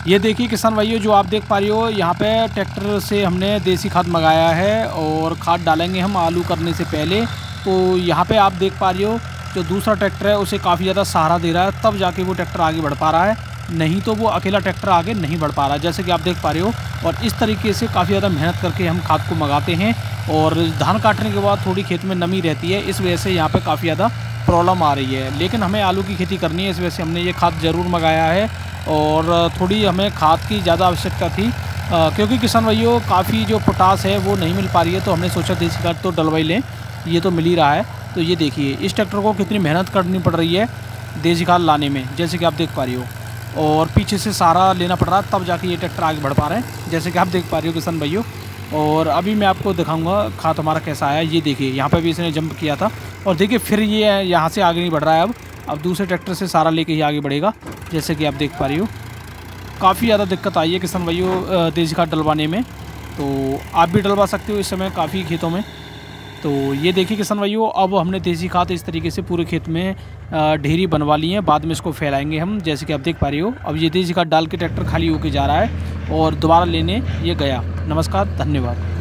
ये देखिए किसान भाइयों, जो आप देख पा रहे हो यहाँ पे ट्रैक्टर से हमने देसी खाद मंगाया है और खाद डालेंगे हम आलू करने से पहले। तो यहाँ पे आप देख पा रहे हो जो दूसरा ट्रैक्टर है उसे काफ़ी ज़्यादा सहारा दे रहा है, तब जाके वो ट्रैक्टर आगे बढ़ पा रहा है, नहीं तो वो अकेला ट्रैक्टर आगे नहीं बढ़ पा रहा, जैसे कि आप देख पा रहे हो। और इस तरीके से काफ़ी ज़्यादा मेहनत करके हम खाद को मंगाते हैं। और धान काटने के बाद थोड़ी खेत में नमी रहती है, इस वजह से यहाँ पर काफ़ी ज़्यादा प्रॉब्लम आ रही है, लेकिन हमें आलू की खेती करनी है, इस वजह से हमने ये खाद ज़रूर मंगाया है। और थोड़ी हमें खाद की ज़्यादा आवश्यकता थी, क्योंकि किसान भाइयों काफ़ी जो पोटास है वो नहीं मिल पा रही है, तो हमने सोचा देसी खाद तो डलवा ही लें, ये तो मिल ही रहा है। तो ये देखिए इस ट्रैक्टर को कितनी मेहनत करनी पड़ रही है देसी खाद लाने में, जैसे कि आप देख पा रही हो, और पीछे से सहारा लेना पड़ रहा है, तब जाके ये ट्रैक्टर आगे बढ़ पा रहे हैं, जैसे कि आप देख पा रही हो किसान भाइयों। और अभी मैं आपको दिखाऊंगा खाद हमारा कैसा आया। ये देखिए यहाँ पे भी इसने जंप किया था, और देखिए फिर ये यहाँ से आगे नहीं बढ़ रहा है, अब दूसरे ट्रैक्टर से सहारा लेके ही आगे बढ़ेगा, जैसे कि आप देख पा रही हो। काफ़ी ज़्यादा दिक्कत आई है किसान भाइयों देसी खाद डलवाने में, तो आप भी डलवा सकते हो इस समय काफ़ी खेतों में। तो ये देखिए किसान भाइयों, अब हमने देसी खाद इस तरीके से पूरे खेत में ढेरी बनवा ली है, बाद में इसको फैलाएंगे हम, जैसे कि आप देख पा रही हो। अब ये देसी खाद डाल के ट्रैक्टर खाली होके जा रहा है और दोबारा लेने ये गया। नमस्कार, धन्यवाद।